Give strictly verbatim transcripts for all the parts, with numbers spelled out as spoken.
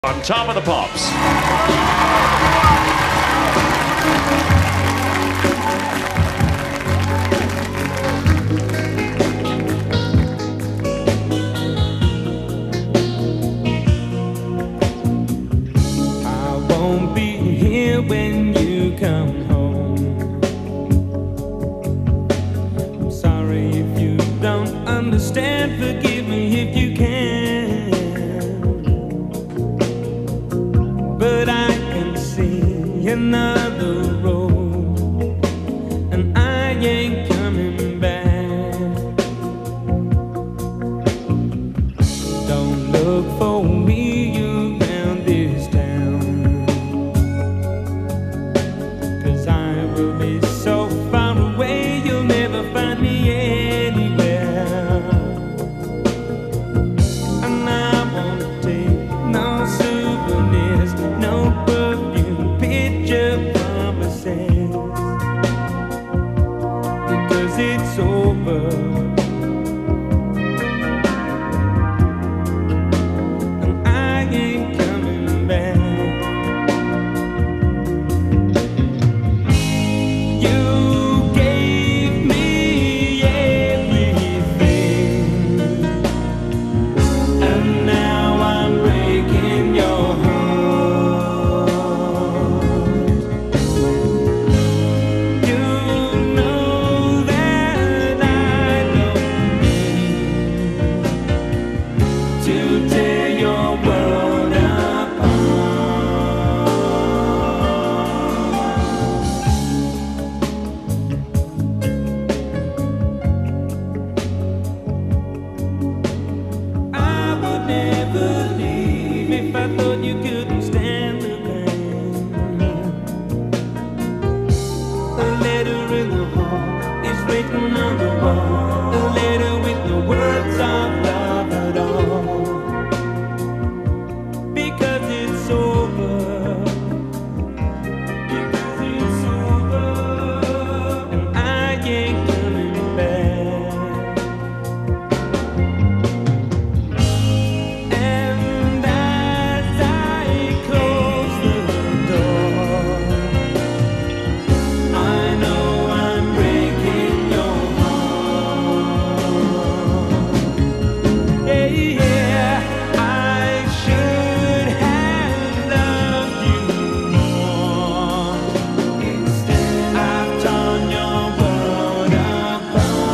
On Top of the Pops. I won't be here when you come home. I'm sorry if you don't understand. Forgive me if you can. But I can see another road, and I ain't coming back. Don't look for me around this town, 'cause I will be so far away you'll never find me anywhere. And I won't take no souvenirs, no perfume, picture promises, because it's over. And I ain't coming back. You gave me everything, and now I'm breaking your heart. You know that I don't mean to tear your world apart. I would never leave if I thought you couldn't stand the pain. A letter in the hall is written on the wall, a letter with the words of love at all. Because it's over, because it's over, and I ain't coming back. And as I close the door, I know I'm breaking your heart. Yeah, yeah, I should have loved you more. Instead, I've torn your world apart.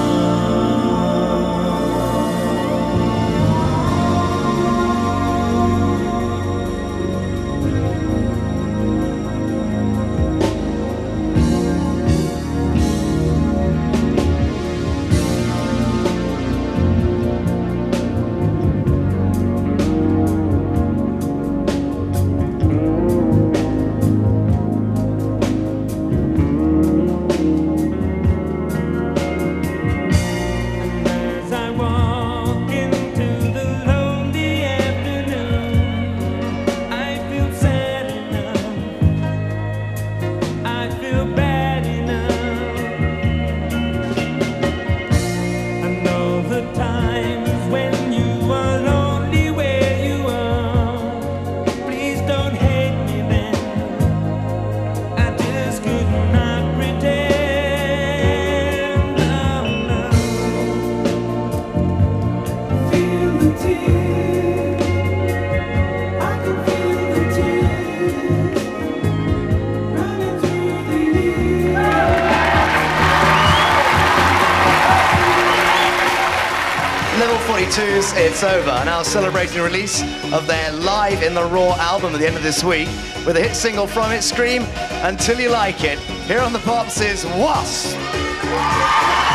And as I walk into the lonely afternoon, I feel sad enough, I feel bad enough. I know the times when you are lonely where you are. Please don't hate me then, I just could not pretend. No, no. Feel the tears, I can feel the tears running through the years. Level forty-two's It's Over are now celebrating the release of their Live in the Raw album at the end of this week with a hit single from it, Scream Until You Like It. Here on the Pops is Wasp.